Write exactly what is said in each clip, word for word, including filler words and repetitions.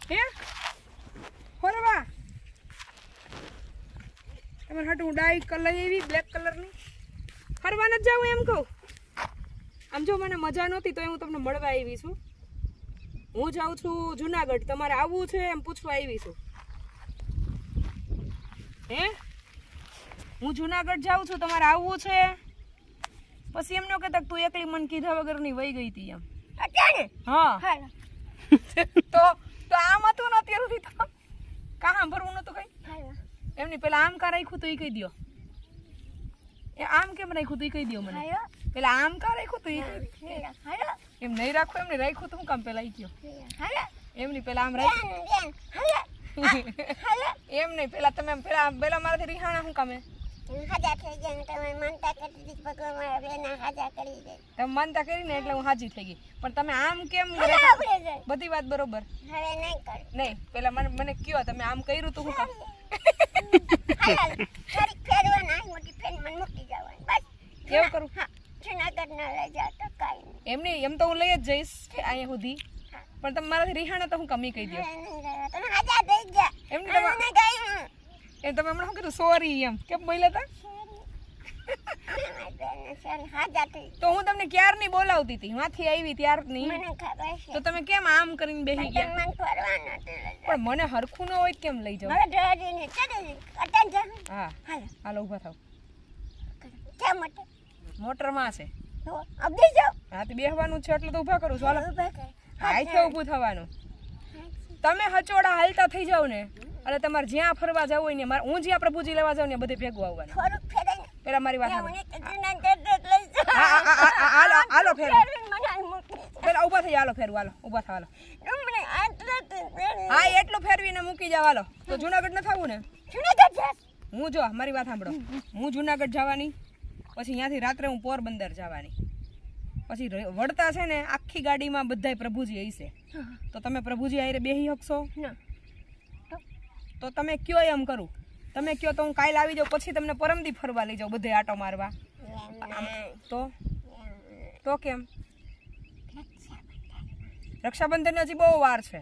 હે ફરવા તમારે હાટું હું ડાઈ કલર એવી બ્લેક કલરની ફરવા ન જાઉં એમ કહું. આમ જો મને મજા નહોતી તો હું તમને મળવા આવી છું. હું જાઉં છું જુનાગઢ, તમારે આવવું છે એમ પૂછવા આવી છું. હે હું જુનાગઢ જાઉં છું, તમારે આવવું છે? પછી એમ ન કહેતા તું એકલી મને કીધા વગરની વહી ગઈ હતી એમ. હા તો તો આમ હતું ને અત્યાર સુધી તો કા સાંભળવું નતું કઈ એમની પેલા આમ કા રાખ્યું તું એ કહી દો. એ આમ કેમ રાખ્યું તું એ કહી દો મને. પેલા આમ કા રાખ્યું તું એમ નહીં રાખવું, એમને રાખ્યું તું હું કામ પેલા ઈ કયો એમની પેલા આમ રાખ્યું એમ નહીં. પેલા તમે પેલા પેલા મારાથી રિહાણા શું કામે તમે માનતા કરી ને એટલે હું હાજી થઈ ગઈ. પણ તમે આમ કેમ બધી વાત બરોબર નહીં. પેલા મને મને કયો તમે આમ કર્યું તું શું કામ કેવું કરું એમ નહીં. એમ તો હું લઈ જ જઈશ અહીંયા સુધી, પણ તમે મારાથી રિહાણા તો હું કમી કહી દો એમ. એમ તમે હમણાં શું કીધું સોરી એમ કેમ બોલ્યા હતા? તો હું તમને ક્યારની બોલાવતી હતી, ત્યાંથી આવી ત્યારની. તો તમે કેમ આમ કરીને બેસી ગયા? પણ મને હરખું ન હોય કેમ લઈ જાવ? હા હાલો ઉભા થાવ. મોટરમાં છે હા તો બેસવાનું છે એટલે તો ઉભા કરું છું. હાલો આઈથે ઊભું થવાનું. તમે હચોડા હાલતા થઈ જાવ ને એટલે તમારે જ્યાં ફરવા જવું હોય ને મારે હું જ્યાં પ્રભુજી લેવા જાઉં ને બધે ભેગું આવવાનું. પેલા મારી વાત હાલો ફેર પેલા ઉભા થઈ હાલો ફેરવું હાલો ઉભા થાવ હાલો. હા એટલું ફેરવીને મૂકી જાવ હાલો. તો જુનાગઢ ન થવું ને? હું જો મારી વાત સાંભળો, હું જુનાગઢ જવાની, પછી ત્યાંથી રાત્રે હું પોરબંદર જવાની, પછી વળતા છે ને આખી ગાડીમાં બધાય પ્રભુજી હશે. તો તમે પ્રભુજી આરે બેહી શકશો? તો તમે કયો એમ કરું, તમે કયો તો હું કાલે આવી જાઉં, પછી તમને પરમદી ફરવા લઈ જાઉં બધે આટો મારવા. તો તો કેમ? રક્ષાબંધન હજી બહુ વાર છે.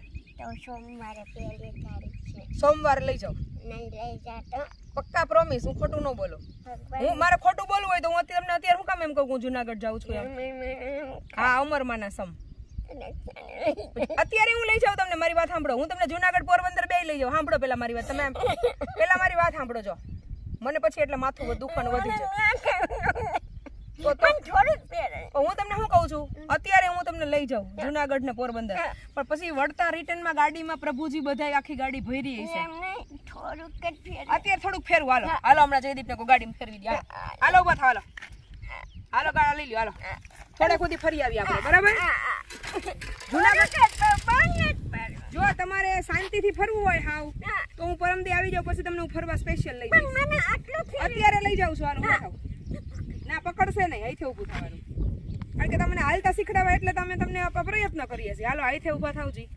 સોમવારે લઈ જાઉં પક્કા પ્રોમિસ, હું ખોટું ન બોલું. હું મારે ખોટું બોલવું હોય તો હું તમને અત્યારે હું કામ એમ કહું હું જુનાગઢ જાઉં છું એમ? હા અમરમાના સમ અત્યારે હું લઈ જાઉં તમને. મારી વાત સાંભળો, હું તમને જુનાગઢ પોરબંદર બે લઈ જાઉં. સાંભળો પેલા મારી વાત, તમે પેલા મારી વાત સાંભળો જો, મને પછી એટલે માથું દુખવાનું વધી જાય. હું તમને શું કહું છું, અત્યારે હું તમને લઈ જાઉં જુનાગઢ ને પોરબંદર, પણ પછી વળતા રિટર્ન માં ગાડીમાં પ્રભુજી બધા આખી ગાડી ભરી છે. અત્યારે થોડુંક ફેરવું હાલો હાલો હમણાં જયદીપ ને કોઈ ગાડીમાં ફેરવી દે. હાલો ઉભા થાવ હાલો હાલો ગાડા લઈ લ્યો હાલો થોડે ખુદી ફરી આવી આપણે બરાબર. જુનાગઢ જો તમારે શાંતિથી ફરવું હોય હાવ તો હું પરમદી આવી જાઉં, પછી તમને હું ફરવા સ્પેશિયલ લઈ જાઉં. અત્યારે લઈ જાઉં છું હાલો ઉભા થાવ. ના પકડશે નહીં, અહીંથી ઊભું થવાનું, કારણ કે તમને હાલતા શીખડાવા એટલે તમે તમને પ્રયત્ન કરીએ છીએ. હાલો અહીંથી ઊભા થાવ જી.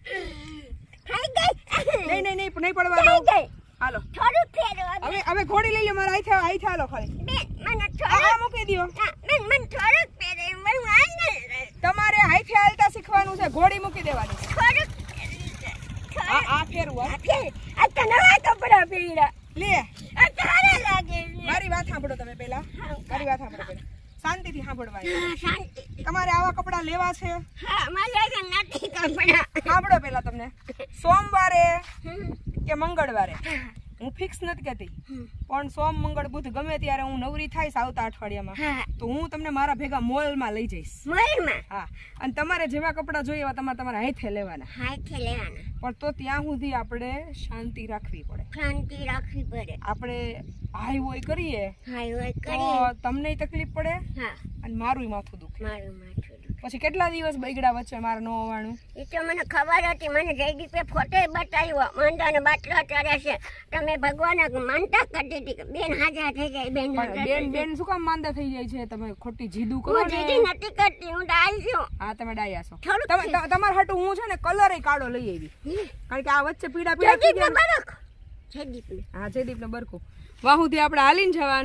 નહીં નહીં નહીં નહીં પડવા દો. હાલો હવે હવે ઘોડી લઈ લો મારા અહીંથી અહીંથી હાલો ખાલી મૂકી દો. તમારે અહીંથી હાલતા શીખવાનું છે, ઘોડી મૂકી દેવાની. આ ફેરવું લે મારી વાત સાંભળો તમે પેલા, મારી વાત સાંભળો પેલા શાંતિથી સાંભળવા. તમારે આવા કપડા લેવા છે? સાંભળો પેલા તમને સોમવારે કે મંગળવારે હું ફિક્સ નથી કહેતી, પણ સોમ મંગળ બુધ ગમે ત્યારે હું નવરી થાઈશ આવતા અઠવાડિયામાં તો હું તમને મારા ભેગા મોલમાં લઈ જઈશ. હા અને તમારે જેવા કપડા જોઈએ એવા તમારે તમારા હાથે લેવાના. હાથે લેવાના પણ તો ત્યાં સુધી આપણે શાંતિ રાખવી પડે. શાંતિ રાખવી પડે. આપણે હાઈ હોય કરીએ તો તમને તકલીફ પડે અને મારું માથું દુખે. મારું માથું પછી કેટલા દિવસ બગડ્યા વચ્ચે મારે ન આવવાનું એ તો મને ખબર હતી. મને જયદીપે ફોટો બતાવ્યો માંદાને બાટલા ચડે છે, તમે ભગવાન માનતા કરતી હતી કે બેન હાજર થઈ જાય. બેન બેન બેન શું કામ માંદા થઈ જાય છે? તમે ખોટી જીદું કરો. જીદી નથી કરતી, હું ડાઈ છું. હા તમે ડાયા છો. તમારા હાટું હું છે ને કલર કાળો લઈ આવી, કારણ કે આ વચ્ચે પીડા પીડા થઈ ગયા. જયદીપ ને હા જયદીપ ને બરકું વાહુથી આપણે હાલીને જવાનું.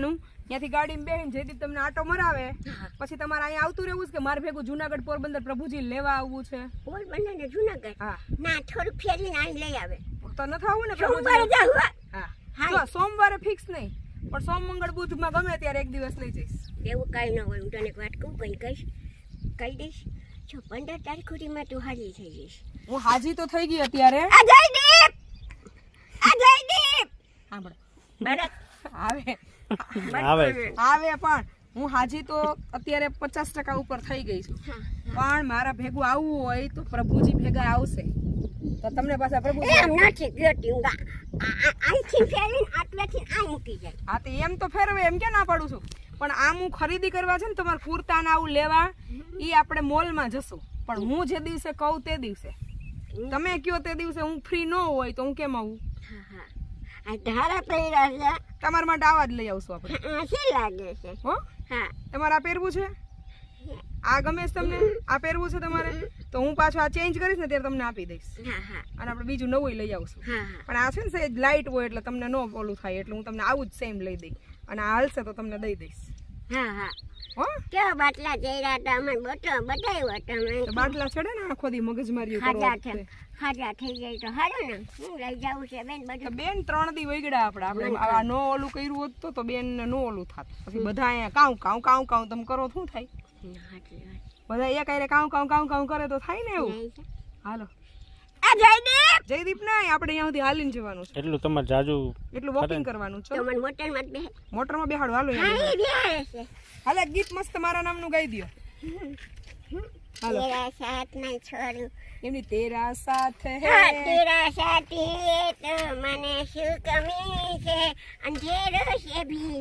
ત્યાંથી ગાડીમાં બેહીને જયદીપ તમને આટો મરાવે પછી તમારે અહીંયા આવતું રહેવું છે કે મારે ભેગું જુનાગઢ પોરબંદર પ્રભુજી લેવા આવવું છે? પોરબંદર ને જુનાગઢ હા ના થોડું ફેરીને આઈ લઈ આવે તો ન થાવું ને સોમવારે જાવ હા જો સોમવારે ફિક્સ નહીં પણ સોમ મંગળ બુધ માં ગમે ત્યારે એક દિવસ લઈ જઈશ. એવું કઈ ન હોય. હું તને એક વાત કહું કઈ કહીશ કહી દઈશ જો પંદર તારીખ સુધીમાં તું હાજી થઈ જઈશ. હું હાજી તો થઈ ગઈ અત્યારે. આ જયદીપ આ જયદીપ સાંભળ બરાબર આવે આવે આવે પણ હું હાજી તો અત્યારે પચાસ ટકા ઉપર થઈ ગઈ છું. પણ મારા ભેગું આવવું હોય તો પ્રભુજી ભેગા આવશે તો તમને પાછા પ્રભુજી એમ નથી ગયોતી હું આઈથી ફેરીને આટલેથી આ મૂકી જાય. હા તો એમ તો ફેરવે એમ ક્યાં ના પાડું છું પણ આમ હું ખરીદી કરવા છે ને તમારે કુર્તા ને આવું લેવા ઈ આપણે મોલમાં જશું પણ હું જે દિવસે કહું તે દિવસે તમે કયો તે દિવસે હું ફ્રી ન હોય તો હું કેમ આવું? હા હા આ ધારા પહેર્યા છે તમારા માટે આવા જ લઈ આવશું આપણે. આ શું લાગે છે? હો હા તમારે આ પહેરવું છે? આ ગમે છે તમને? આ પહેરવું છે તમારે? તો હું પાછું આ ચેન્જ કરીશ ને ત્યારે તમને આપી દઈશ. હા હા અને આપણે બીજું નવું લઈ આવશું. હા હા પણ આ છે ને સહેજ લાઇટ હોય એટલે તમને ન ઓલું થાય એટલે હું તમને આવું જ સેમ લઈ દઈ અને આ હાલશે તો તમને દઈ દઈશ. હા હા હો કેવા બાટલા જઈ હતા અમે બતો બતાવ્યો તો તમે બાટલા ચડે ને આખો દી મગજમારી ખાજા કરો છે ખાજા થઈ જાય તો હારું ને હું લઈ જાઉં છે બેન તો બધું. બેન ત્રણ દી વઈગડા આપણે આપણે આ નો ઓલું કર્યું હોત તો તો બેન ને નો ઓલું થાત પછી બધા અહીંયા કાઉ કાઉ કાઉ કાઉ તમે કરો શું થાય? હાચી વાત. બધા એક આરે કાઉ કાઉ કાઉ કાઉ કરે તો થાય ને એવું. હાલો આ જયદીપ જયદીપ નહીં આપણે અહીંયા સુધી હાલીને જવાનું છે એટલું તમારે જાજુ એટલું વોકિંગ કરવાનું છે. તો મને મોટરમાં જ બેહ મોટરમાં બેહાડો હાલો હા અહીંયા. એ બેહાડે છે. હાલે એક ગીત મસ્ત મારા નામનું ગાઈ દો. હાલો તેરા સાથ નહીં છોડું એમની તેરા સાથ હે હા તેરા સાથી તો મને શું કમી છે અંધેરો છે ભી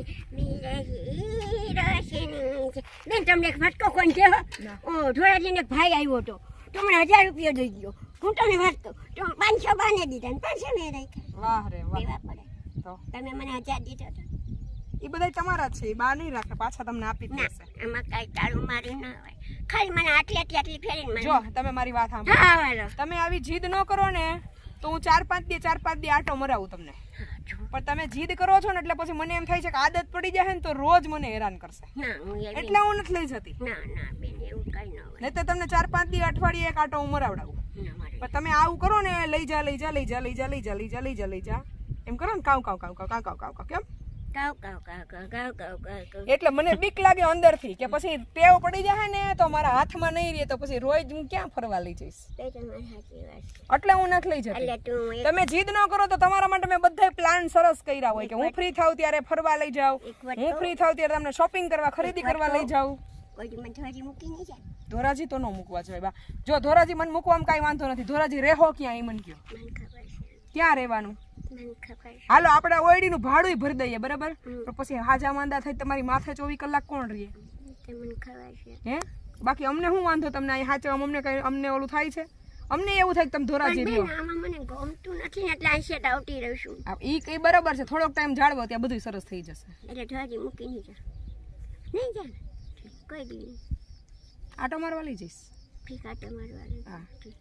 મેરી રોશની છે. બેન તમને એક ફટકો કોણ કે ઓ ધોળાજીને એક ભાઈ આવ્યો હતો તો મને હજાર રૂપિયા દઈ ગયો. હું તમને વાત કહું તો પાંચસો બાને દીધા ને પાંચસો મેં રાખ્યા. વાહ રે વાહ. દેવા પડે તો તમે મને હજાર દીધો તો એ બધા તમારા જ છે બા નહીં રાખે પાછા તમને આપી જ ના દેશે. એમાં કાંઈ તાળું માર્યું ના હોય ખાલી મને આટલી આટલી આટલી ફેરીને મને જો તમે મારી વાત સાંભળો હા વાલો તમે આવી જીદ ન કરો ને તો હું ચાર પાંચ દી ચાર પાંચ દી આટો મરાવું તમને પણ તમે જીદ કરો છો ને એટલે પછી મને એમ થાય છે કે આદત પડી જાય ને તો રોજ મને હેરાન કરશે ના હું એવી એટલે હું નથી લઈ જતી. ના ના બેન એવું કઈ ન હોય નહીં તો તમને ચાર પાંચ દી અઠવાડિયે એક આટો હું મરાવડાવું ના મારે પણ તમે આવું કરો ને લઈ જા લઈ જા લઈ જા લઈ જા લઈ જા લઈ જા લઈ જા લઈ જા એમ કરો ને કાવ કાવ કાવ કાવ કાવ કાવ કાવ કાવ કેમ કાવ કાવ કાવ કાવ કાવ કાવ કાવ કાવ એટલે મને બીક લાગે અંદરથી કે પછી ટેવ પડી જાય ને તો મારા હાથમાં નહીં રહે તો પછી રોજ હું ક્યાં ફરવા લઈ જઈશ તે તમારી સાચી વાત છે. એટલે હું નથી લઈ જતી. એટલે તું એક તમે જીદ ન કરો તો તમારા માટે મેં બધા પ્લાન સરસ કર્યા હોય કે હું ફ્રી થાવ ત્યારે ફરવા લઈ જાઉં એક વાત હું ફ્રી થાવ ત્યારે તમને શોપિંગ કરવા ખરીદી કરવા લઈ જાઉં. કોઈ દી મને ધોરી મૂકી નહીં જાય. ધોરાજી તો ન મૂકવા જોઈએ બા. જો ધોરાજી મને મૂકવામાં કાંઈ વાંધો નથી. ધોરાજી રેહો ક્યાં એ મને કહો મને ખબર છે ક્યાં રહેવાનું? મને ખબર છે. હાલો આપણે ઓયડીનું ભાડું ભરી દઈએ બરાબર તો પછી હાજા માંદા થઈ તમારી માથે ચોવીસ કલાક કોણ રહીએ તે મને ખબર છે. હે બાકી અમને શું વાંધો તમને અહીં હાચવા અમને કઈ અમને ઓલું થાય છે? અમને એવું થાય કે તમે ધોરાજી પણ રહ્યો બેન આમાં મને ગમતું નથી ને એટલે આશેટ આવતી રહું છું. ઈ કઈ બરાબર છે થોડોક ટાઈમ જાળવો ત્યાં બધું સરસ થઈ જશે. એટલે ધોરી મૂકી નહીં જા નહીં જા ને. કોઈ દી નહીં. આટો મારવા લઈ જઈશ. ફીકા તો મારવાનું. હા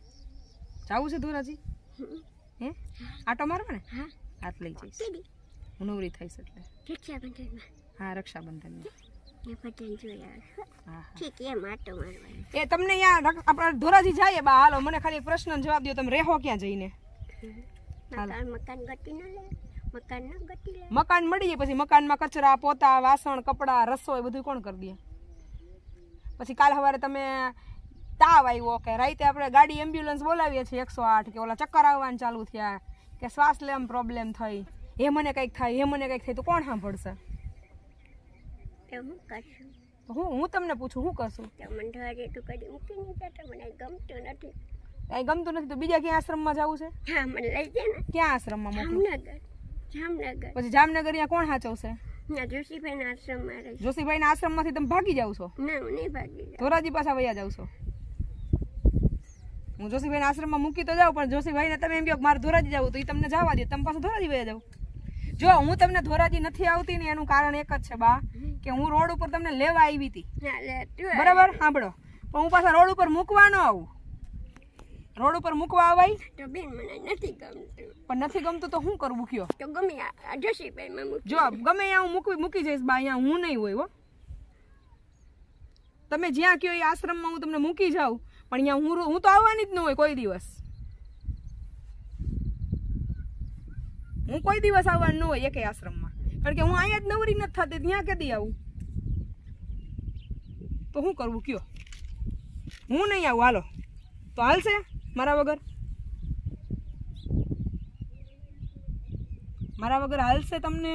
જાવું છે ધોરાજી? હે આટો મારવા ને હા હાથ લઈ જઈશ. કીધી હું નવરી થઈશ એટલે રક્ષાબંધનમાં હા રક્ષાબંધન એ પતંગ જોયા. હા ઠીક એમ આટો મારવાનો. એ તમને અહીંયા આપણે ધોરાજી જઈએ બા હાલો મને ખાલી એક પ્રશ્નનો જવાબ દો તમે રહેવો ક્યાં જઈને? મકાન મકાન ગટી ન લે મકાન ન ગટી લે. મકાન મળી જાય પછી મકાનમાં કચરા પોતા વાસણ કપડા રસોઈ બધું કોણ કરી દે? પછી કાલ સવારે તમે તાવ આવ્યો કે રાતે આપણે ગાડી એમ્બ્યુલન્સ બોલાવીએ છીએ એકસો આઠ કે ઓલા ચક્કર આવવાનું ચાલુ થયા કે શ્વાસ લેવામાં પ્રોબ્લેમ થઈ એ મને કંઈક થાય એ મને કંઈક થાય તો કોણ સાંભળશે? તો હું કરશું? તો હું હું તમને પૂછું શું કરશું? તો મને ધોરી તું કદી મૂકી નહીં જતો. મને ગમતું નથી. કાંઈ ગમતું નથી તો બીજા ક્યાં આશ્રમમાં જવું છે? હા મને લઈ જાય ને. ક્યાં આશ્રમમાં મોકલું? જામનગર જામનગર પછી જામનગર અહીંયા કોણ સાચવશે? ના જોશીભાઈના આશ્રમમાં રહીશ. જોશીભાઈના આશ્રમમાંથી તમે ભાગી જાવ છો? ના હું નહીં ભાગી જાઉં. ધોરાજી પાછા વયા જાવ છો? હું જોશીભાઈના આશ્રમમાં મૂકી તો જાઉં પણ જોશીભાઈને તમે એમ કહો મારે ધોરાજી જવું તો એ તમને જવા દે તમે પાછા ધોરાજી વયા જાવ. જો હું તમને ધોરાજી નથી આવતી ને એનું કારણ એક જ છે બા કે હું રોડ ઉપર તમને લેવા આવી હતી ના લે તું બરાબર સાંભળો પણ હું પાછા રોડ ઉપર મૂકવા ન આવું રોડ ઉપર મૂકવા આવાય તો બેન મને નથી ગમતું. પણ નથી ગમતું તો શું કરવું કયો? તો ગમે આ જોશીભાઈમાં મૂકી જો ગમે ત્યાં હું મૂકવી મૂકી જઈશ બા, અહીંયા હું નહીં હોય હો. તમે જ્યાં કયો એ આશ્રમમાં હું તમને મૂકી જાઉં, પણ અહીંયા હું હું તો આવવાની જ ન હોય કોઈ દિવસ. હું કોઈ દિવસ આવવાનું ન હોય એકે આશ્રમમાં, કારણ કે હું અહીંયા જ નવરી નથી થતી, ત્યાં કેદી આવું? તો શું કરવું કયો? હું નહીં આવું, હાલો તો હાલશે મારા વગર? મારા વગર હાલશે તમને?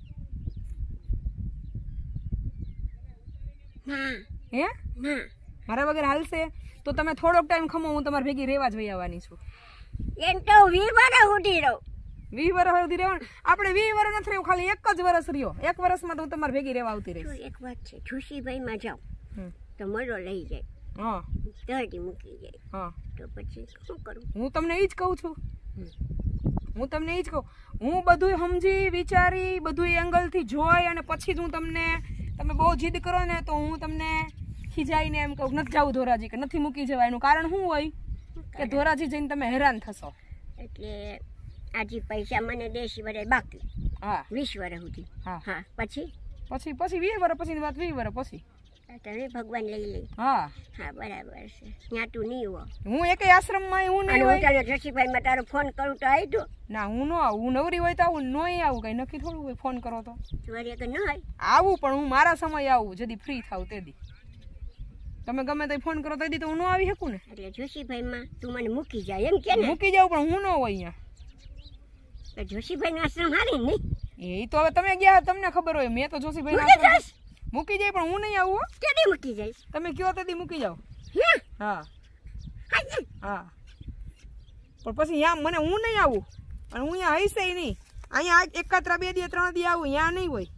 હે મારા વગર હાલશે? તો તમે થોડોક ટાઈમ ખમો, હું તમારી ભેગી રહેવા જ વહી આવવાની છું. એમ તો વીસ વર્ષ સુધી રહું. વીસ વર્ષ સુધી રહેવાનું? આપણે વીસ વર્ષ નથી રહેવું, ખાલી એક જ વર્ષ રહ્યો. એક વર્ષમાં તો હું તમારી ભેગી રહેવા આવતી રહીશ. એક વાત છે, જોશીભાઈમાં જાઉં તો મળો લઈ જાય, હા દરડી મૂકી જાય, હા તો પછી શું કરું? હું તમને એ જ કહું છું. હું તમને એ જ કહું, હું બધું સમજી વિચારી બધું એંગલથી જોઈ અને પછી જ હું તમને, તમે બહુ જીદ કરો ને તો હું તમને ખીજાઈને એમ કહું નથી જવું ધોરાજી, કે નથી મૂકી જવાય. એનું કારણ શું હોય કે ધોરાજી જઈને તમે હેરાન થશો. એટલે આજે પૈસા મને દેશી વરે બાકી, હા વીસ વર્ષ સુધી. હા હા પછી પછી પછી વીસ વર્ષ પછીની વાત, વીસ વર્ષ પછી તમે ભગવાન લઈ લઈ. હા હા બરાબર છે, ત્યાં તું નહીં હો. હું એકેય આશ્રમમાં હું નહીં હોય. તને જોશીભાઈમાં તારો ફોન કરું તો આવી તો? ના હું ન આવું, હું નવરી હોય તો આવું, નહીં આવું કઈ નક્કી થોડું હોય. ફોન કરો તો વરે કે ન હોય આવું, પણ હું મારા સમય આવું જદી ફ્રી થાવ તેદી. તમે ગમે તે ફોન કરો તેદી તો હું ન આવી શકું ને. એટલે જોશીભાઈમાં તું મને મૂકી જાય એમ કે? મૂકી જાવ પણ હું ન હોય અહીંયા. તો જોશીભાઈનો આશ્રમ હારી નહીં? એ તો હવે તમે ગયા તમને ખબર હોય. મેં તો જોશીભાઈ મૂકી જાય પણ હું નહીં આવું. કેદી મૂકી જાય? તમે કયો તેથી મૂકી જાવ. હા હા પણ પછી અહીંયા મને હું નહીં આવું, અને હું અહીંયા હઈશે નહીં. અહીંયા એકાત્રા બે દી ત્રણ દી આવું, અહીંયા નહીં હોય.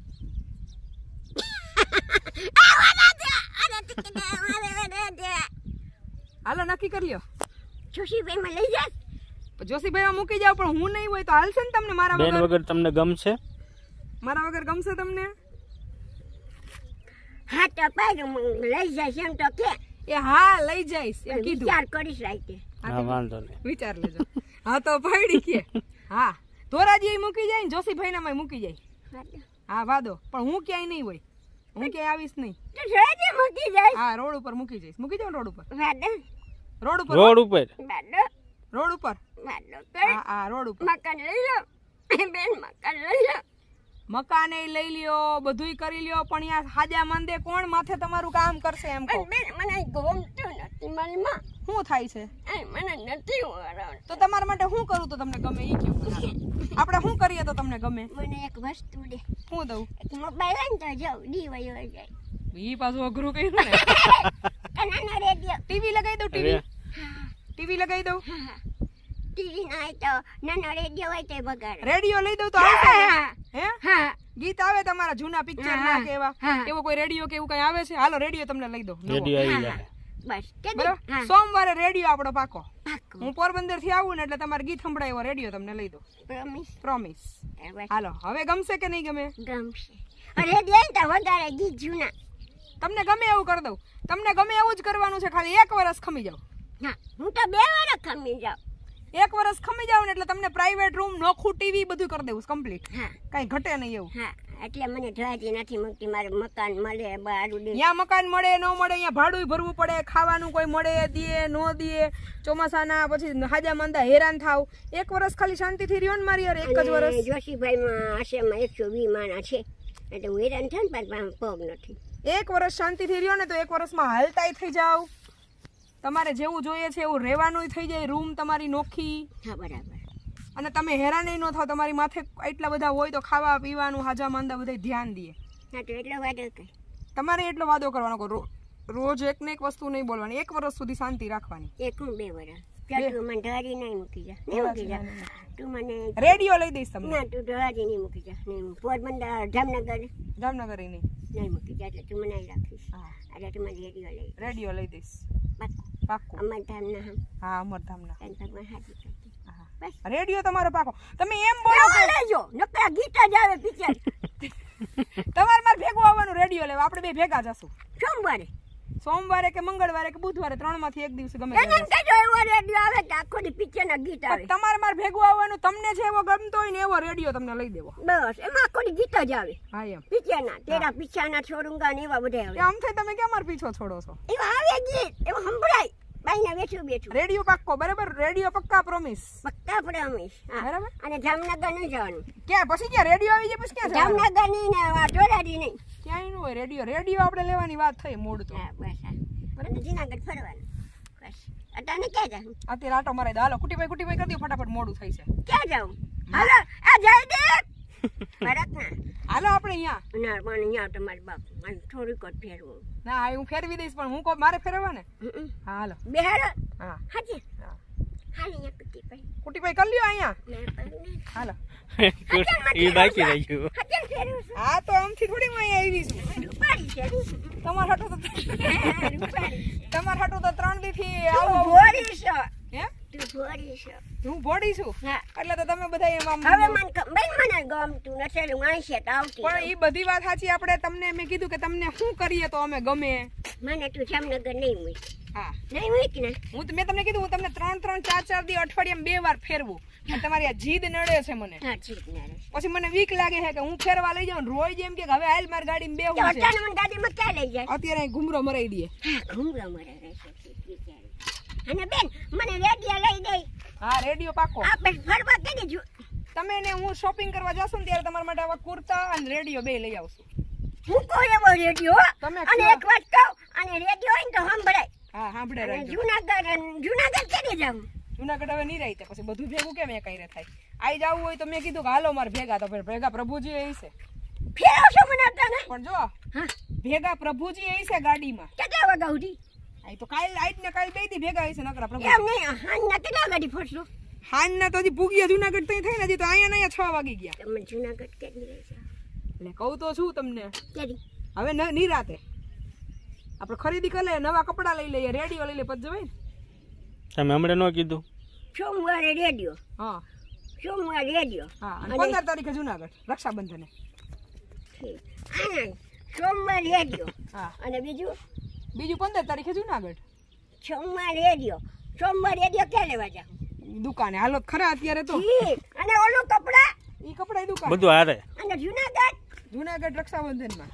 હાલો નક્કી કરી લ્યો. જોશીભાઈમાં લઈ જાય? જોશીભાઈમાં મૂકી જાવ પણ હું નહીં હોય તો હાલશે ને તમને? મારા બેન વગર તમને ગમશે? મારા વગર ગમશે તમને? હા તો પાડું લઈ જાય એમ તો કે? એ હા લઈ જઈશ એમ કીધું. વિચાર કરીશ રાઈતે. હા વાંધો નહીં, વિચાર લેજો. હા તો પાડી કે હા ધોરાજી મૂકી જાય ને જોશીભાઈ ના મૂકી જાય. હા વાદો, પણ હું ક્યાંય નહીં હોય, હું ક્યાંય આવીશ નહીં. મૂકી જાય? હા રોડ ઉપર મૂકી જઈશ. મૂકી જાવ રોડ ઉપર. રોડ ઉપર રોડ ઉપર રોડ ઉપર હા હા રોડ ઉપર. મકાન લઈ લો બેન, મકાન લઈ લો. મકાને લઈ લ્યો, બધુંય કરી લ્યો, પણ યાર હાજા માંદે કોણ માથે તમારું કામ કરશે એમ કહો? બેન મને ગમતું નથી મનમાં. શું થાય છે? મને નથી વળણ. તો તમારા માટે શું કરું તો તમને ગમે એ કયો? આપણે શું કરીએ તો તમને ગમે? મને એક વસ્તુ દે. શું દઉં? એક મોબાઈલ લઈને તો જાઉં દીવાયો જાય. ઈ પાછું અઘરું કર્યું ને. નાના રેડિયો. ટીવી લગાવી દઉં? ટીવી ટીવી લગાવી દઉં? ટીવી ના હોય તો નાનો રેડિયો હોય તો બગાડે. રેડિયો લઈ દઉં તો આવશે? હે હા ગીત આવે તમારા જૂના પિક્ચર ના કે એવા? એવો કોઈ રેડિયો કે એવું કઈ આવે છે? હાલો રેડિયો તમને લઈ દઉં. રેડિયો આવી જાય. બસ બરાબર. સોમવારે રેડિયો આપણો પાકો. પાકો. હું પોરબંદર થી આવું ને એટલે તમારે ગીત સંભળાય એવો રેડિયો તમને લઈ દઉં. પ્રોમિસ. પ્રોમિસ. હાલો હવે ગમશે કે નહીં ગમે? ગમશે. રેડિયો તો વગાડે ગીત જૂના. તમને ગમે એવું કરી દઉં. તમને ગમે એવું જ કરવાનું છે, ખાલી એક વર્ષ ખમી જાવ. ના હું તો બે વર્ષ ખમી જાઉં. એક વર્ષ ખમી જાવ ને એટલે તમને પ્રાઇવેટ રૂમ, નોખું ટીવી બધું કરી દેવું કમ્પ્લીટ. હા કઈ ઘટે નહીં એવું. હા એટલે મને ધરાજી નથી મૂકતી. મારે મકાન મળે, બારું દે. ત્યાં મકાન મળે ન મળે, અહીંયા ભાડું ભરવું પડે, ખાવાનું કોઈ મળે દે ન દે, ચોમાસાના પછી હાજા માંદા હેરાન થાવ. એક વર્ષ ખાલી શાંતિથી રહ્યો ને મારી યાર, એક જ વર્ષ. જોશીભાઈમાં આશ્રમમાં એકસો વીસ માણસ છે એટલે હું હેરાન થાય ને પણ પગ નથી. એક વર્ષ શાંતિથી રહ્યો ને તો એક વર્ષમાં હાલતાય થઈ જાવ. તમારે જેવું જોઈએ છે એવું રહેવાનું થઈ જાય, રૂમ તમારી નોખી. હા બરાબર. અને તમે હેરાન ન થાવ. તમારી માથે એટલા બધા હોય તો ખાવા પીવાનું હાજા માંદા બધા ધ્યાન દે. હા તો એટલો વાદો કઈ તમારે એટલો વાદો કરવાનો, રોજ એક ને એક વસ્તુ નહીં બોલવાની, એક વર્ષ સુધી શાંતિ રાખવાની. એક હું બે વર્ષ તું મને ધરાજી નહીં મૂકી જા. નહીં મૂકી જા તું મને. રેડિયો લઈ દઈશ તમને. ના તું ધરાજી નહીં મૂકી જા. નહીં પોરબંદર જામનગર જામનગર નહીં નહીં મૂકી જા એટલે તું મને અહીં રાખીશ. એટલે તું મને રેડિયો લઈ રેડિયો લઈ દઈશ. પાક્કું પાક્કું. અમરધામ ના હમ. હા અમરધામ ના. ભગવાન હાજી કરતી. બસ રેડિયો તમારો પાકો. તમે એમ બોલો કે લેજો નકરા ગીત જ આવે પિક્ચર. તમારે મારે ભેગું આવવાનું રેડિયો લેવા. આપણે બે ભેગા જશું સોમવારે. સોમવારે કે મંગળવારે કે બુધવારે ત્રણ માંથી એક દિવસ ગમે એને એમ કહેજો એવો રેડિયો આવે કે આખો દી પિક્ચરના ગીત આવે. તમારે મારે ભેગું આવવાનું, તમને જે એવો ગમતો હોય ને એવો રેડિયો તમને લઈ દેવો. બસ એમાં આખો દી ગીત જ આવે. હા એમ પિક્ચરના તેરા પીછાના છોરુંગા ને એવા બધા આવે. આમ થઈ તમે કેમ મારો પીછો છોડો છો? એવા આવે ગીત એવા સંભળાય. બાઈને બેઠું બેઠું રેડિયો પાક્કો બરાબર, રેડિયો પક્કા પ્રોમિસ પક્કા પ્રમિસ. બરાબર. અને જામનગર નહીં જવાનું. ક્યાં પછી ક્યાં રેડિયો આવી જાય પછી ક્યાં જવાનું? જામનગર નહીં ને ઢોરાડી નહીં. ક્યાંય ન હોય રેડિયો. રેડિયો આપણે લેવાની વાત થઈ મૂળ તો. હા બસ હા. અને જુનાગઢ ફરવાનું બસ. અટાણે ક્યાં જાઉં? અત્યારે આટો મારે હાલો કુટીભાઈ કુટીભાઈ કરી દો ફટાફટ, મોડું થઈ છે. ક્યાં જાઉં? હાલો આ જયદેવ ભરતના હાલો આપણે અહીંયા. ના પણ અહીંયા તમારા બાપ મને થોડીક જ ફેરવું. ના હું ફેરવી દઈશ પણ હું કો મારે ફેરવવા ને. હા હાલો. બેહારો હા હાજી હા. હાલ અહીંયા કુટી ભાઈ કુટીભાઈ કરી લ્યો અહીંયા. ના પણ હાલો. એ બાકી રહી ગયું. હાજર ફેરવું છું. હા તો આમથી થોડી હું અહીંયા આવી છું. રૂપાળી છે. તમાર હાટુ તો રૂપાળી છે. તમાર હાટુ તો ત્રણ દી થી તું આવો. ભોળી છો. હે? તું ભોળી છો. હું ભોડી છું. હા. એટલે તો તમે બધા એમાં હવે મને ક- બેન મને ગમતું નથી હું અહીં છે તો આવતી પણ એ બધી વાત સાચી. આપણે તમને મેં કીધું કે તમને શું કરીએ તો અમે ગમે. મને તું જામનગર નહીં મૂક. હા નહીં મૂક ને. હું તો- મેં તમને કીધું હું તમને ત્રણ ત્રણ ચાર ચાર દી અઠવાડિયામાં બે વાર ફેરવું. પણ તમારી આ જીદ નડે છે મને. હા ઠીક ને રે. પછી મને વીક લાગે છે કે હું ફેરવા લઈ જાઉં રોય જેમ કે હવે હાલ મારી ગાડીમાં તો બેહવું છે. અચાનક મને ગાડીમાં ક્યાં લઈ જાય? અત્યારે અહીં ઘુમરો મરાઈ દે. હા ઘૂમરો મરે રહેશે ઠીક વિચારી. અને બેન મને રેડિયો લઈ દે. હા રેડિયો પાકો. આપણે ફરવા કેદી જો. તમે ને હું શોપિંગ કરવા જાશું ને ત્યારે તમારા માટે આવા કુર્તા અને રેડિયો બે લઈ આવશું. હું કોઈ એવો રેડિયો તમે અને કયો? એક વાત કહું અને રેડિયો હોય ને તો સંભળાય. હા સાંભળે અને રહેજો. જુનાગઢ જુનાગઢ કેદી જાવું? જુનાગઢ હવે નહીં રહી પછી બધું ભેગું કેમ એ કઈ થાય. આઈ જવું હોય તો મેં કીધું કે હાલો મારે ભેગા તો પછી ભેગા પ્રભુજી એ છે. ફેરવશો મને અટાણે? પણ જો હા ભેગા પ્રભુજી એ છે ગાડીમાં. કેટલા વાગ્યા સુધી? આ તો કાલ આજ ને કાલ બે દી ભેગા હશે નકરા પ્રભુ. એમ નહીં હાંજના કેટલા ગાડી ફરશો? હાન ના તો હજી પૂગ્યા જુનાગઢ તઈ થઈ ને હજી તો અહીંયા ને અહીંયા છ વાગી ગયા. તમે જુનાગઢ કેદી રહી જાવ? એટલે કહું તો છું તમને કેદી? હવે ન નિરાતે આપણે ખરીદી કરી લઈએ, નવા કપડા લઈ લઈએ, રેડિયો લઈ લઈએ પછી જવાય ને. તમે હમણાં ન કીધું? સોમવારે રેડિયો. હા સોમવારે રેડિયો. હા અને પંદર તારીખે જુનાગઢ રક્ષાબંધને. ઠીક. આનંદ. સોમવારે રેડિયો. હા અને બીજું બીજું પંદર તારીખે જુનાગઢ સોમવારે રેડિયો. સોમવારે રેડિયો ક્યાં લેવા જાવ? દુકાને હાલો ખરા અત્યારે તો ઠીક. અને ઓલું કપડા ઈ કપડા દુકાન બધું હારે. અને જુનાગઢ જુનાગઢ રક્ષાબંધનમાં.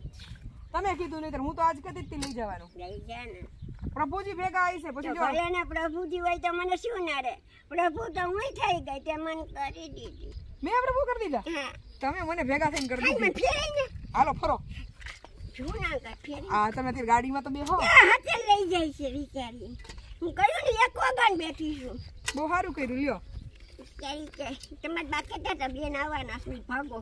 તમે કીધું નહીં હું તો આજ કદી જ લઈ જવાનું. લઈ જા ને. પ્રભુજી ભેગા આવી છે પછી તો જો ભલે ને પ્રભુજી હોય તો મને શું ના રે? પ્રભુ તો હું થઈ ગઈ તે મને કરી દીધી. મેં પ્રભુ કરી દીધા. હા. તમે મને ભેગા થઈને કરી હાલ મને દીધી. ફેરાય ને. હાલો ફરો. જુનાગઢ ફેરી. આ તમે અત્યારે ગાડીમાં તો બેહો. આ હાથે લઈ જાય છે વિચારી. હું કહ્યું ને એક વાગ્યાને બેઠી છું. બહુ સારું કર્યું લ્યો. વિચારી કે તમારે બા કહેતા હતા બેન આવવાના છે ભાગો.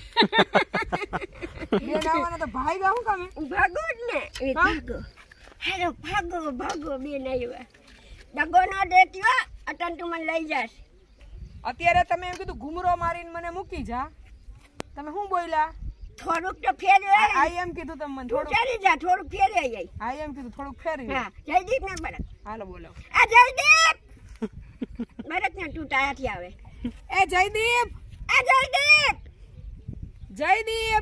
બેન આવવાના તો ભાઈ ગા હું કામે. ભાગો જ ને. એ હા? ભાગો. હાલો ભાગો ભાગો બેન આવ્યા. દગો ન દેતી અટન તું મને લઈ જાશ. અત્યારે તમે એમ કીધું ઘુમરો મારીને મને મૂકી જા. તમે શું બોલ્યા? થોડુંક તો ફેરવાય. આઈ એમ કીધું તમે મને તું થોડું. ચાલી જા થોડુંક ફેરવાઈ જાય. આઈ એમ કીધું થોડુંક ફેરવી. હા જયદીપ ને ભરત. હાલો બોલો. આ જયદીપ ભરત ને તું તાયાથી આવે. એ જયદીપ, આ જયદીપ જયદીપ,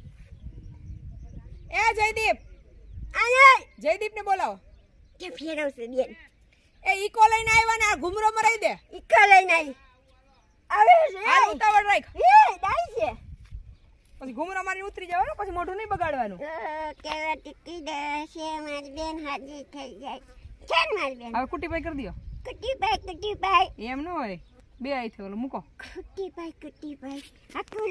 એ જયદીપ, આય જયદીપ ને બોલાવો. કે ફેરવશે બેન. એ ઈકો લઈને આવ્યા ને આ ઘુમરો મરાઈ દે. ઈકા લઈને આવી. આવે છે. હાલ ઉતાવળ રાખ. એ દાઈ છે. પછી ઘુમરો મારી ઉતરી જવાનું પછી મોઢું નહીં બગાડવાનું. કેવા ટીકી દે છે મારી બેન હાજી થઈ જાય. કેમ મારી બેન? હવે કુટીભાઈ કરી દો. કુટીભાઈ કુટીભાઈ એમ ન હોય બે આઈ થયો મૂકો. કુટીભાઈ કુટીભાઈ હાથું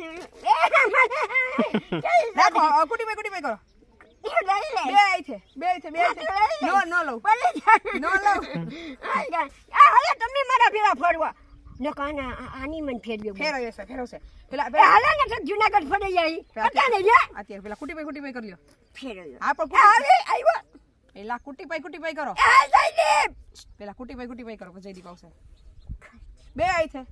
રાખો હવે કુટીભાઈ કુટીભાઈ કરો. બે આઈ છે બે આઈ છે બે આઈ છે. નો નો લઉં નો લઉં. તમે મારા ભેળા ફરવા ને કાના આની મન ફેરવ્યો ફેરવે છે ફેરવશે. પેલા એ હાલે ને તો જુનાગઢ ફરી જાય અત્યારે લે અત્યારે પેલા કુટીભાઈ કુટીભાઈ કરી લ્યો. ફેરવ્યો હા પણ આવે આવ્યો પેલા કુટીભાઈ કુટીભાઈ કરો. આ જયદીપ પેલા કુટીભાઈ કુટીભાઈ કરો પછી જયદીપ આવશે. બે આઈ છે.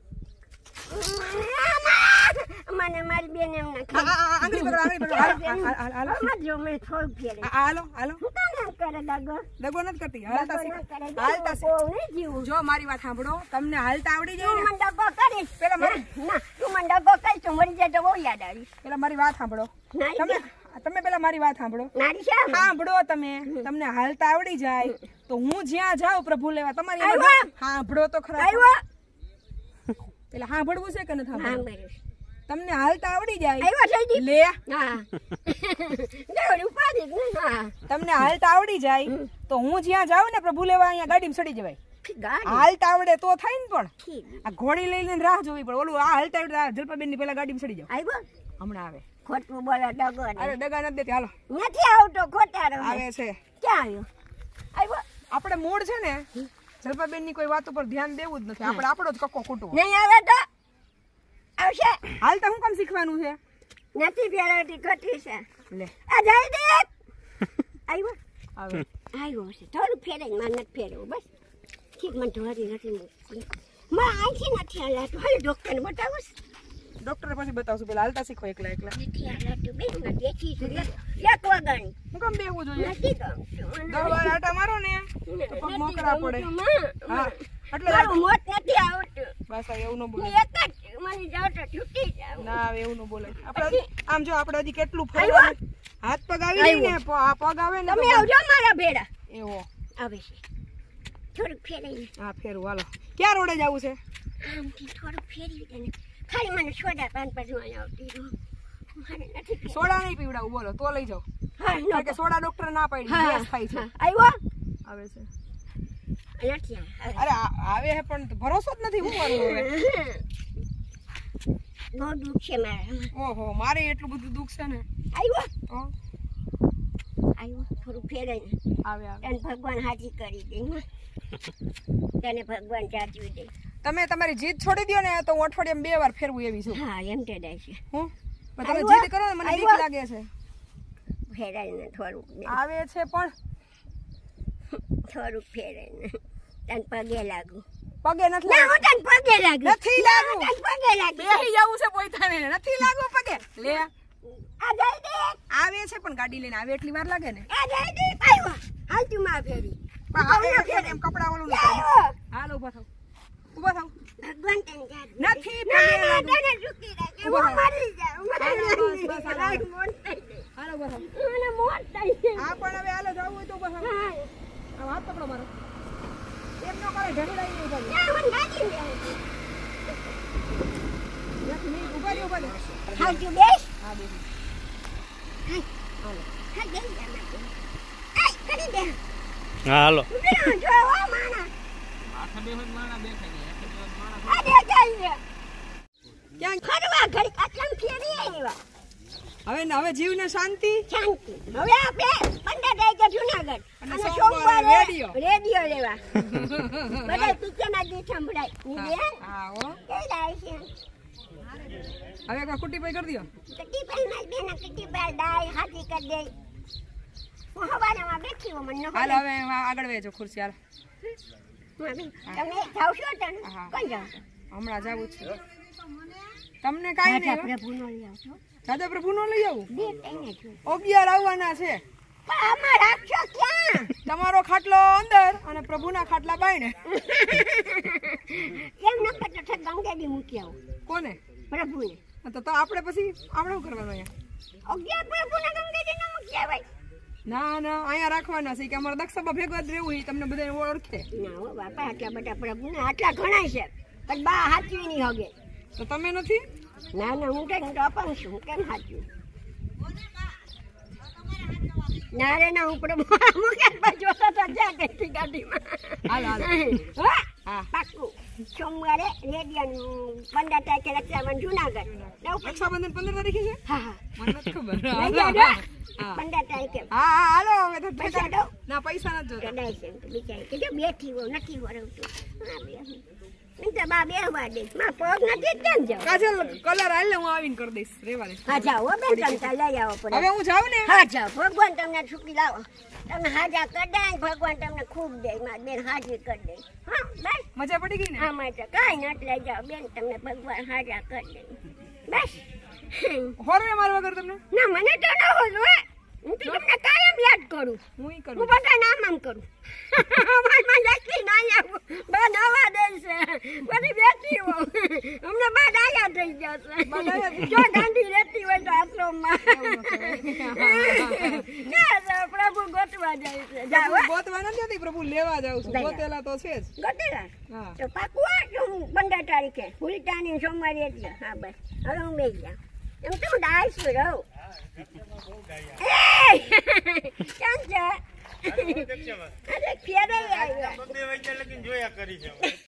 મને મારી બેન એમ ના આ, આ, આ, આંગળી પકડો આંગળી પકડો. હાલો હાલ, હાલ, હાલ, હાલ. જો મેં થોડું ફેરે આ, હાલો હાલો. હું કામ કરે દાગો દગો નથી કરતી હાલતા ના શીખ. કરે હાલતા શીખ. બહુ નહીં જીવું જો મારી વાત સાંભળો તમને હાલતા આવડી જાય તું ને. મને ડગો કરીશ પેલા મારી ના તું મને ડગો કરીશ તો મરી જાય તો બહુ યાદ આવીશ પેલા મારી વાત સાંભળો. ના તમે તમે પેલા મારી વાત સાંભળો મારી શા સાંભળો તમે તમને હાલતા આવડી જાય તો હું જ્યાં જાઉં પ્રભુ લેવા તમારી આવ્યો? સાંભળો તો ખરા આવ્યો પેલા સાંભળવું છે કે નથી હા સાંભળવું બરોબર તમને હાલતા આવડી જાય આવ્યો થઈ ગઈ લે હા દેવડી ઉપાધિ જ ને હા તમને હાલતા આવડી જાય તો હું જ્યાં જાઉં ને પ્રભુ લેવા અહીંયા ગાડીમાં ચડી જવાય ગાડી હાલતા આવડે તો થાય ને પણ ઠીક આ ઘોડી લઈને રાહ જોવી પડે ઓલું આ હાલતા આવડે આ જલપાબેન ની પેલા ગાડીમાં ચડી જાવ આવ્યો હમણાં આવે ખોટું બોલો ડગો અરે ડગા નથી દેતી હાલો નથી આવતો ખોટા રહો આવે છે ક્યાં આવ્યો આવ્યો આપણે મૂળ છે ને જલપાબેન ની કોઈ વાત ઉપર ધ્યાન દેવું જ નથી આપણે આપણો જ કક્કો કૂટવો નહીં આવે તો આવશે હાલતા હું કામ શીખવાનું છે નથી ફેરવતી ખોટી છે લે આ જાય દે આવ્યો આવે આવ્યો છે થોડું ફેરાય માં નથી ફેરવું બસ ઠીક મને ઢોરી નથી મૂકતી માં આંખી નથી હલાતું હાલ ડોક્ટરને બતાવું છું ડોક્ટર પછી બતાવશું પેલા હાલતા શીખો એકલા એકલા નથી હલાતું બેન માં બેઠી છું એક એક વાગાની હું કામ બેહવું જોઈએ નથી ગમતું દસ વાર આટા મારો ને તો પગ મોકરા પડે હા એટલે મારું મોત નથી આવતું બસ આ એવું ન હું બોલે એક જ મને જાવ તો છૂટી જાવ ના આવે એવું ન બોલે આપણે આમ જો આપણે હજી કેટલું ફરવાનું હાથ પગ આવી જાય ને પ- આ પગ આવે ને તો તમે આવજો મારા ભેડા એવો આવે છે થોડુંક ફેરવી હા ફેરવું હાલો ક્યાં રોડે જવું છે આમથી થોડુંક ફેરવી દે ને ખાલી મને સોડા પાન પર જોઈ આવતી રહો મારે નથી ફેરવી. સોડા નહીં પીવડાવું બોલો તો લઈ જાઓ હા કારણ કે સોડા ડોક્ટર ના પાડી હા, ગેસ થાય છે હા. આવ્યો આવે છે નથી આવે. અરે આ- આવે છે પણ ભરોસો જ નથી હું કરું હવે બહુ દુઃખ છે મારા ઓહો મારે એટલું બધું દુઃખ છે ને આવ્યો તો આવ્યો થોડું ફેરાય આવે આવે તને ભગવાન હાજી કરી દે હો. તને ભગવાન જાજવી દે તમે તમારી જીદ છોડી દો ને તો હું અઠવાડિયામાં બે વાર ફેરવું એવી છું હા એમ તે દાય છે હું પણ તમે આવ્યો? જીદ કરો ને મને બીક આવ્યો? લાગે છે ફેરાય ને થોડુંક દે. આવે છે પણ થોડુંક ફેરાય ને તને પગે લાગુ પગે નથી ના લાગુ હું તને પગે લાગુ નથી લાગુ. ના, હું તને પગે લાગુ બેહી જવું છે પોતાને નથી લાગુ પગે લે આ જઈ દે આવે છે પણ ગાડી લઈને આવે એટલી વાર લાગે ને આ જઈ દે આવ્યો હાલ તું માં ફેરી પણ આવે છે એમ કપડા વાળું નથી આવ્યો હાલ ઉભા થાવ ઉભા થાવ ભગવાન તને જાજવી દે. નથી ના પગે ના લાગુ. તને ઝૂકી રાખે ઊભો હું રહો. મરી જાઉં બસ, બસ, હાલો. મારી મોત થઈ ગઈ. હાલ ઉભા થાવ મને મોત થઈ ગઈ. હા પણ હવે હાલો જવું હોય તો ઉભા થાવ હા. આ હાથ પકડો મારો એમ ન કરે ઢગલાઈ નહીં ઉભા ના, મને ગાડી દે. નથી નહીં ઉભા રહી ઉભા રહી હા, તું બેસ. હા બેસી હા, હાલો હા, જઈ જા મારે. આય, કરી દે. હા હાલો ઊભી રહો, જો, ઓ માણા. આ દેખાય છે. ક્યાં ફરવા ઘડીક આટલામ ફેરી આવ્યા. હવે ને હવે જીવને શાંતિ શાંતિ. હવે આપણે પંદર તારીખે જુનાગઢ અને અને સોમવારે સોમવારે રેડિયો. રેડિયો લેવા. બધા પિક્ચરના ગીત સંભળાય. હું બેન, હા હો કઈ લાવી છે? હવે એકવાર કુટી પાઈ કરી દો કટીપાઈ માં બેન કટીપાઈ દાય હાથી કરી દે. હું હવારમાં બેઠી હું મને ન હાલ ખબર. હવે આગળ વેચો ખુરશી હાલ મમ્મી, તમે જાવ છો તને? હા. કોણ જાવ છો? હમણાં જવું છે તમને કાંઈ રાજા નહીં પ્રભુનો લઈ આવશો? દાદા પ્રભુ નો લઈ આવું બે તઈને છું. અગિયાર આવવાના છે પણ આમાં રાખશો ક્યાં? તમારો ખાટલો અંદર અને પ્રભુના ખાટલા બાયણે એમ ન કરતો તો ગંગાજી મૂકી આવું કોને પ્રભુને. તો તો આપણે પછી આપણે શું કરવાનું અહીંયા અગિયાર પ્રભુને ગંગાજી ન મૂકી આવાય. ના ના અહીંયા રાખવાના છે કે અમારા દક્ષસભા ભેગા જ રહેવું એ તમને બધાને ઓળખે ના હો બાપા, આટલા બધા પ્રભુને આટલા ઘણા છે પણ બા હાચવી નહીં હગે. તો તમે નથી ના ના હું કઈ હું તો અપંગ છું, હું કેમ હાચવું? ના રે ના, હું પ્રભુ મુકેશભાઈ જોતા હતા જ્યાં ગઈ ગાડીમાં. હાલ હાલ હા, હા પાક્કું. સોમવારે રેડિયોનું પંદર તારીખે રક્ષાબંધન જુનાગઢ. નવ પૈસા. રક્ષાબંધન પંદર તારીખે છે હા હા. મને નથી ખબર લઈ જાજો. હા પંદર તારીખે હા હા હાલો હવે તો પૈસા દો. ના પૈસા નથી જોતા કદાચ એમ તો બિચારી કે જો બેઠી હો નથી વરવતું. હા બેહું. એમ તો બા બેહવા દે. માં પગ નથી જ કેમ જાવ? કાજલ કલર હાલ ને હું આવીને કરી દઈશ રેવા દે હા જાઓ હો બેન, તમે તાર લઈ આવો પડે. હવે હું જાઉં ને હા જાઓ, ભગવાન તમને છૂટી લાવો. તમે હાજા કરી દે, ભગવાન તમને ખૂબ દે. મારી બેન હાજી કરી દે. હા બસ. મજા પડી ગઈ ને આમાં તો કાંઈ નથી લઈ જાઓ બેન, તમને ભગવાન હાજા કરી દે. બસ. હોરવે મારવા વગર તમને ના મને તો ન હોય હો. હું તો તમને કાયમ યાદ કરું. હું ઈ હું કરું બધા નામ આમ કરું. મારી લખી ના આવું. બા નવા દે છે. બધી બેઠી હો. અમને બા ડાયા થઈ ગયા છે. જો ગાંધી રહેતી હોય તો આશ્રમમાં. ગોતેલા તો છે જ. ગોતેલા હા તો પાકું આ કે હું પંદર તારીખે ભૂલતા નહીં સોમવારે એટલે હા બસ હવે હું બેસી જાઉં એમ તો હું ડાયસ રહું ક્યાં છે અરે ફેરાઈ આવ્યા જોયા કરી છે